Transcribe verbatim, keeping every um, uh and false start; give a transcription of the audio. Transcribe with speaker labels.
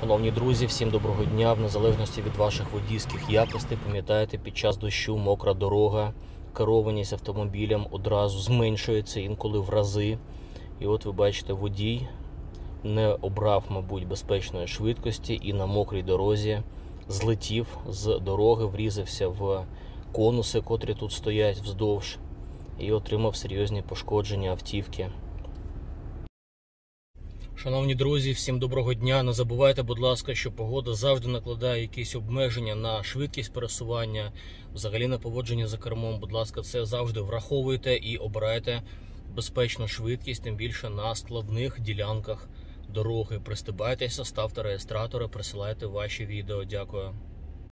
Speaker 1: Шановні друзі, всім доброго дня. В незалежності від ваших водійських якостей, пам'ятаєте, під час дощу мокра дорога, керованість автомобілем одразу зменшується, інколи в рази. І от ви бачите, водій не обрав, мабуть, безпечної швидкості і на мокрій дорозі злетів з дороги, врізався в конуси, котрі тут стоять вздовж, і отримав серйозні пошкодження автівки. Шановні друзі, всім доброго дня. Не забувайте, будь ласка, що погода завжди накладає якісь обмеження на швидкість пересування, взагалі на поводження за кермом. Будь ласка, це завжди враховуйте і обирайте безпечну швидкість, тим більше на складних ділянках дороги. Пристебайтеся, ставте реєстратори, присилайте ваші відео. Дякую.